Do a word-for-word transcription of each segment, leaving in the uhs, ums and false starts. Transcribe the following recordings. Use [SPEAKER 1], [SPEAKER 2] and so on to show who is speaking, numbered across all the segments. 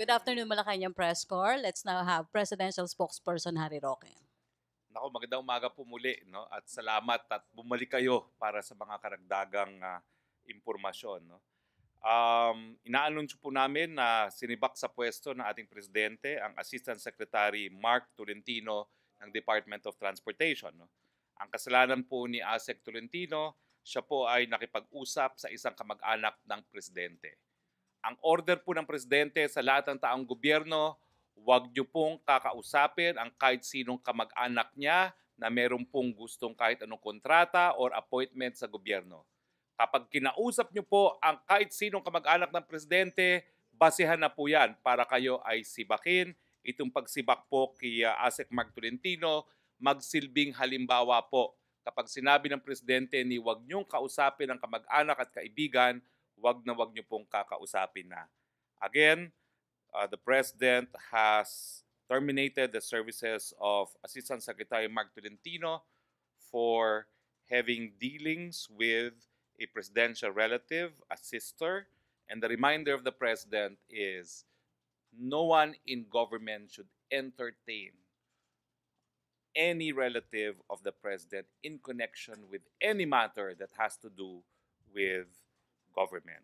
[SPEAKER 1] Good afternoon, Malacanang Press Corps. Let's now have Presidential Spokesperson Harry Roque.
[SPEAKER 2] Nako, magandang umaga po muli, no? At salamat at bumalik kayo para sa mga karagdagang ah, impormasyon, no? Um, inaanunsyo po namin na sinibak sa pwesto ng ating presidente ang Assistant Secretary Mark Tolentino ng Department of Transportation, no? Ang kasalanan po ni ASEC Tolentino, siya po ay nakipag-usap sa isang kamag-anak ng presidente. Ang order po ng presidente sa lahat ng taong gobyerno, huwag niyo pong kakausapin ang kahit sinong kamag-anak niya na meron pong gustong kahit anong kontrata or appointment sa gobyerno. Kapag kinausap niyo po ang kahit sinong kamag-anak ng presidente, basehan na po yan para kayo ay sibakin. Itong pagsibak po kay uh, ASEC Mark Tolentino, magsilbing halimbawa po. Kapag sinabi ng presidente ni huwag niyong kausapin ang kamag-anak at kaibigan, wag na wag niyo pong kakausapin na. Again, uh, the President has terminated the services of Assistant Secretary Mark Tolentino for having dealings with a presidential relative, a sister, and the reminder of the President is no one in government should entertain any relative of the President in connection with any matter that has to do with government.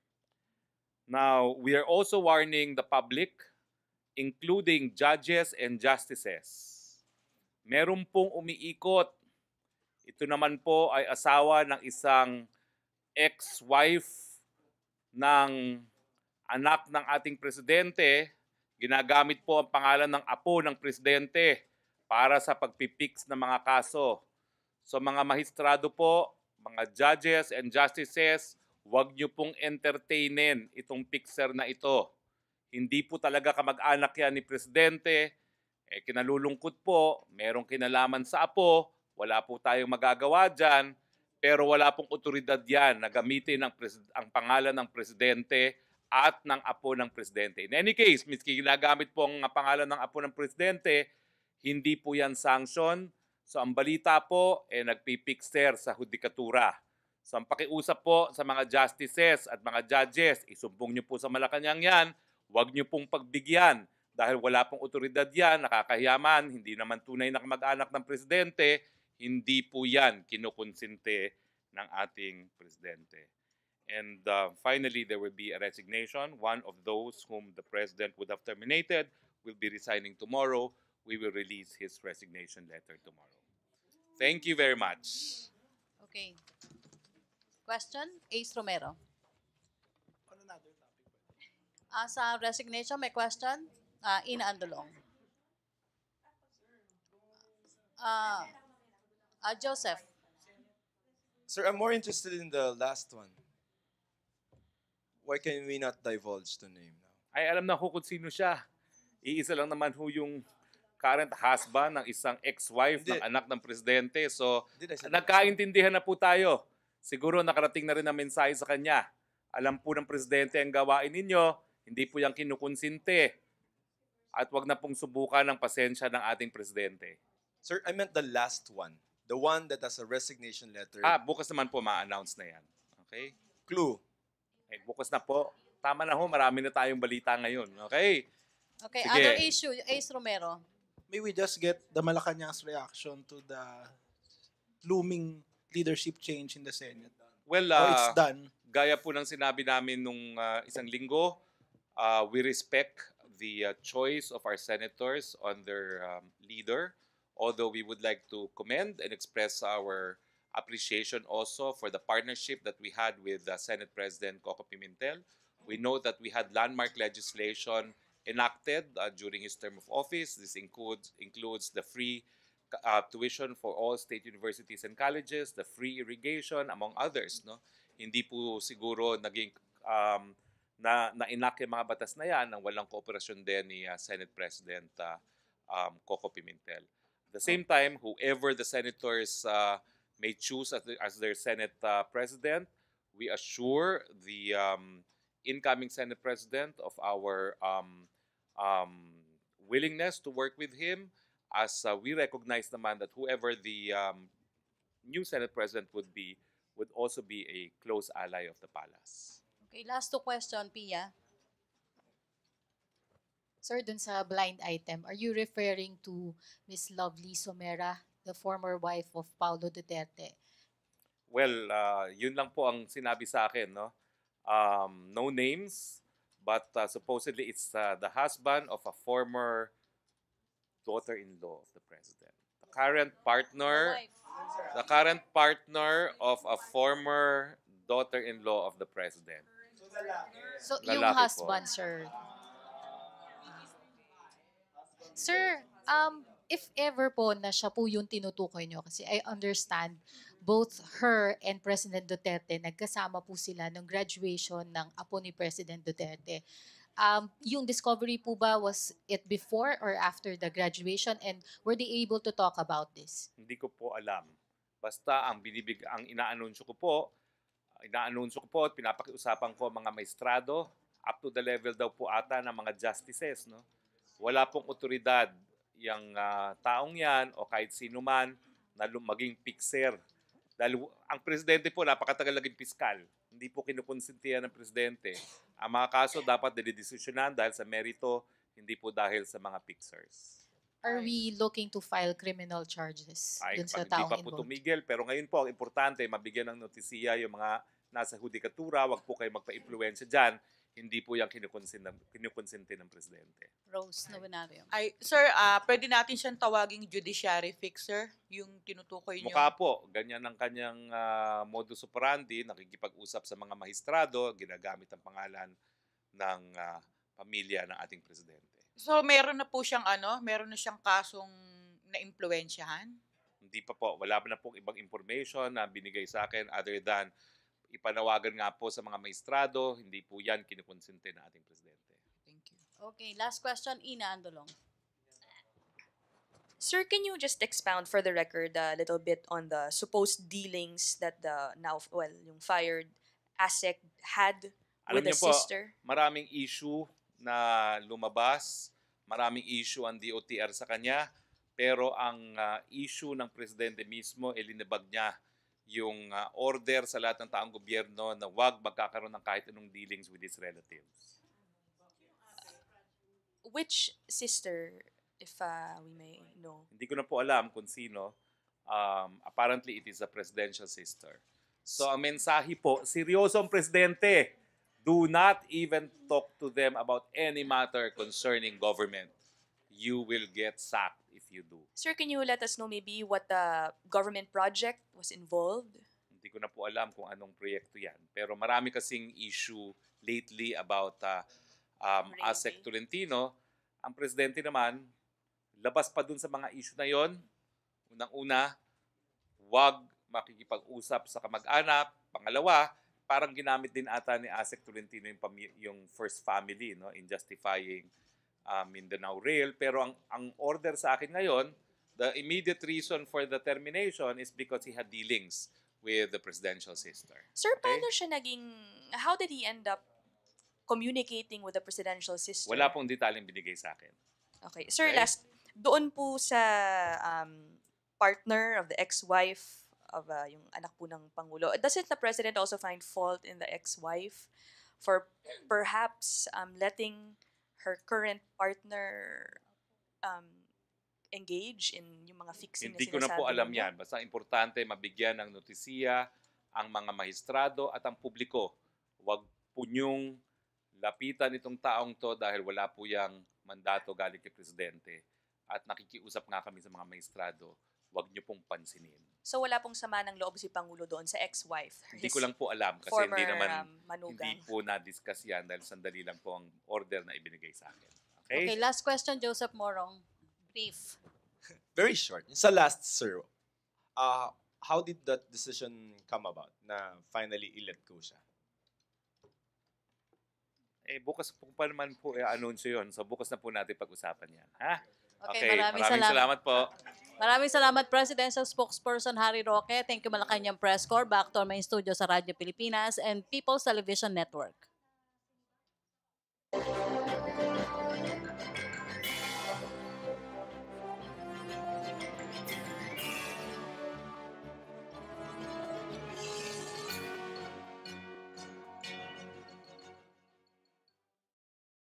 [SPEAKER 2] Now, we are also warning the public, including judges and justices. Meron pong umiikot. Ito naman po ay asawa ng isang ex-wife ng anak ng ating presidente. Ginagamit po ang pangalan ng apo ng presidente para sa pagpipix ng mga kaso. So mga mahistrado po, mga judges and justices, huwag niyo pong entertainin itong picture na ito. Hindi po talaga kamag-anak yan ni Presidente. Eh, kinalulungkot po, merong kinalaman sa apo, wala po tayong magagawa dyan, pero wala pong otoridad yan na gamitin ang, ang pangalan ng Presidente at ng apo ng Presidente. In any case, miski ginagamit po ang pangalan ng apo ng Presidente, hindi po yan sanction. So ang balita po, eh, nagpipixter sa hudikatura. So ang pakiusap po sa mga justices at mga judges, isumbong niyo po sa Malacanang yan, huwag niyo pong pagbigyan dahil wala pong otoridad yan, nakakahiyaman, hindi naman tunay na kamag-anak ng presidente, hindi po yan kinukonsinte ng ating presidente. And uh, finally, there will be a resignation. One of those whom the president would have terminated will be resigning tomorrow. We will release his resignation letter tomorrow. Thank you very much.
[SPEAKER 1] Okay. Question? Ace Romero. Uh, sa resignation, may question? Uh, Ina Andolong. Uh, uh, Joseph.
[SPEAKER 3] Sir, I'm more interested in the last one. Why can we not divulge the name now?
[SPEAKER 2] Ay, alam na ko kung sino siya. Iisa lang naman ho yung current husband ng isang ex-wife
[SPEAKER 3] Hindi.
[SPEAKER 2] ng anak ng presidente. So,
[SPEAKER 3] Hindi, I said-
[SPEAKER 2] nagkaintindihan na po tayo. Siguro nakarating na rin ang mensahe sa kanya. Alam po ng presidente ang gawain ninyo, hindi po yung kinukonsinte. At wag na pong subukan ng pasensya ng ating presidente.
[SPEAKER 3] Sir, I meant the last one. The one that has a resignation letter.
[SPEAKER 2] Ah, bukas naman po ma-announce na yan. Okay?
[SPEAKER 3] Clue.
[SPEAKER 2] Eh, bukas na po. Tama na ho, marami na tayong balita ngayon. Okay?
[SPEAKER 1] Okay,
[SPEAKER 2] Sige.
[SPEAKER 1] other issue, Ace Romero.
[SPEAKER 4] May we just get the Malacanang's reaction to the looming leadership change in the Senate?
[SPEAKER 2] Well,
[SPEAKER 4] Oh,
[SPEAKER 2] uh,
[SPEAKER 4] it's done.
[SPEAKER 2] gaya po ng sinabi namin nung uh, isang linggo, uh, we respect the uh, choice of our senators on their um, leader, although we would like to commend and express our appreciation also for the partnership that we had with uh, Senate President Coco Pimentel. We know that we had landmark legislation enacted uh, during his term of office. This includes includes the free uh, tuition for all state universities and colleges, the free irrigation, among others. No, hindi po siguro naging um, na na-enact yung mga batas na yan nang walang kooperasyon din ni uh, Senate President uh, um, Coco Pimentel. At the same time, whoever the senators uh, may choose as, the, as their Senate uh, President, we assure the um, incoming Senate President of our um, um, willingness to work with him, as uh, we recognize naman that whoever the um, new Senate President would be would also be a close ally of the palace.
[SPEAKER 1] Okay, last two question, Pia.
[SPEAKER 5] Sir, dun sa blind item, are you referring to Miss Lovely Somera, the former wife of Paulo Duterte?
[SPEAKER 2] Well, uh, yun lang po ang sinabi sa akin, no? Um, no names, but uh, supposedly it's uh, the husband of a former daughter-in-law of the president. The current partner, the current partner of a former daughter-in-law of the president.
[SPEAKER 5] So, yung
[SPEAKER 2] Lalaki po.
[SPEAKER 5] husband, sir. Sir, um, if ever po na siya po yung tinutukoy nyo, kasi I understand both her and President Duterte, nagkasama po sila ng graduation ng apo ni President Duterte. Um, yung discovery po ba, was it before or after the graduation, and were they able to talk about this?
[SPEAKER 2] Hindi ko po alam. Basta ang binibig ang inaanunsyo ko po, inaanunsyo ko po at pinapakiusapan ko mga maestrado up to the level daw po ata ng mga justices, no? Wala pong otoridad yung ah, taong yan o kahit sino man na lum- maging fixer. Dahil w- ang presidente po napakatagal naging piskal. Hindi po kinukonsintihan ng presidente. Ang mga kaso dapat dinidesisyonan dahil sa merito, hindi po dahil sa mga fixers.
[SPEAKER 5] Are we looking to file criminal charges
[SPEAKER 2] Ay,
[SPEAKER 5] dun sa
[SPEAKER 2] pag hindi
[SPEAKER 5] taong
[SPEAKER 2] pa po
[SPEAKER 5] involved?
[SPEAKER 2] tumigil. Pero ngayon po, ang importante, mabigyan ng notisiya yung mga nasa hudikatura. Huwag po kayo magpa-influensya dyan. Hindi po yung kinukonsin ng, kinukonsinti ng presidente.
[SPEAKER 1] Rose Novenario.
[SPEAKER 6] Ay, sir, ah pwede natin siyang tawaging judiciary fixer, yung tinutukoy niyo.
[SPEAKER 2] Mukha po, ganyan ang kanyang ah, modus operandi, nakikipag-usap sa mga mahistrado, ginagamit ang pangalan ng ah, pamilya ng ating presidente.
[SPEAKER 6] So, meron na po siyang ano, meron na siyang kasong na-impluensyahan?
[SPEAKER 2] Hindi pa po, wala pa na pong ibang information na binigay sa akin other than ipanawagan nga po sa mga maestrado, hindi po yan kinukonsente ng ating presidente.
[SPEAKER 6] Thank you.
[SPEAKER 1] Okay, last question, Ina Andolong.
[SPEAKER 7] Sir, can you just expound for the record a little bit on the supposed dealings that the now, well, yung fired ASEC had
[SPEAKER 2] Alam
[SPEAKER 7] with the
[SPEAKER 2] niyo po,
[SPEAKER 7] sister?
[SPEAKER 2] maraming issue na lumabas, maraming issue ang D O T R sa kanya, pero ang ah, issue ng presidente mismo, ilinabag niya yung ah, order sa lahat ng taong gobyerno na huwag magkakaroon ng kahit anong dealings with his relatives.
[SPEAKER 7] Which sister, if uh, we may know?
[SPEAKER 2] Hindi ko na po alam kung sino. Um, apparently, it is a presidential sister. So, ang mensahe po, seryoso ang presidente. Do not even talk to them about any matter concerning government. You will get sacked if you do.
[SPEAKER 7] Sir, can you let us know maybe what the government project was involved?
[SPEAKER 2] Hindi ko na po alam kung anong proyekto yan. Pero marami kasing issue lately about uh, um,
[SPEAKER 7] Railway.
[SPEAKER 2] ASEC Tolentino. Ang presidente naman, labas pa dun sa mga issue na yon. Unang-una, huwag makikipag-usap sa kamag-anak. Pangalawa, parang ginamit din ata ni ASEC Tolentino yung, pami- yung first family, no, in justifying uh, Mindanao Rail. Pero ang, ang order sa akin ngayon, the immediate reason for the termination is because he had dealings with the presidential sister.
[SPEAKER 7] Sir,
[SPEAKER 2] Okay.
[SPEAKER 7] paano siya naging, how did he end up communicating with the presidential sister?
[SPEAKER 2] Wala pong detalyeng binigay sa akin.
[SPEAKER 7] Okay. Sir,
[SPEAKER 2] Okay.
[SPEAKER 7] last, doon po sa um, partner of the ex-wife of uh, yung anak po ng Pangulo, doesn't the President also find fault in the ex-wife for perhaps um, letting her current partner um, engage in yung mga fixing
[SPEAKER 2] Hindi
[SPEAKER 7] na
[SPEAKER 2] ko na
[SPEAKER 7] sinasabi
[SPEAKER 2] po alam
[SPEAKER 7] ninyo?
[SPEAKER 2] yan. Basta importante mabigyan ng notisiya ang mga mahistrado at ang publiko. Huwag po niyong lapitan itong taong to dahil wala po yang mandato galing kay Presidente. At nakikiusap nga kami sa mga maestrado, huwag niyo pong pansinin.
[SPEAKER 7] So wala pong sama ng loob si Pangulo doon sa ex-wife?
[SPEAKER 2] Hindi
[SPEAKER 7] his
[SPEAKER 2] ko lang po alam kasi
[SPEAKER 7] former,
[SPEAKER 2] hindi naman
[SPEAKER 7] um, manugang.
[SPEAKER 2] hindi po na-discuss yan dahil sandali lang po ang order na ibinigay sa akin. Okay?
[SPEAKER 1] Okay, last question, Joseph Morong. Brief.
[SPEAKER 3] Very short. Sa last, sir, uh, how did that decision come about na finally i-let go siya?
[SPEAKER 2] Eh, bukas po pa naman po i-anunsyo yun. So bukas na po natin pag-usapan yan. Ha?
[SPEAKER 1] Okay, maraming
[SPEAKER 2] maraming
[SPEAKER 1] salamat.
[SPEAKER 2] salamat po.
[SPEAKER 1] Maraming salamat, Presidential Spokesperson Harry Roque. Thank you, Malacanang Press Corps. Back to our main studio sa Radyo Pilipinas and People's Television Network.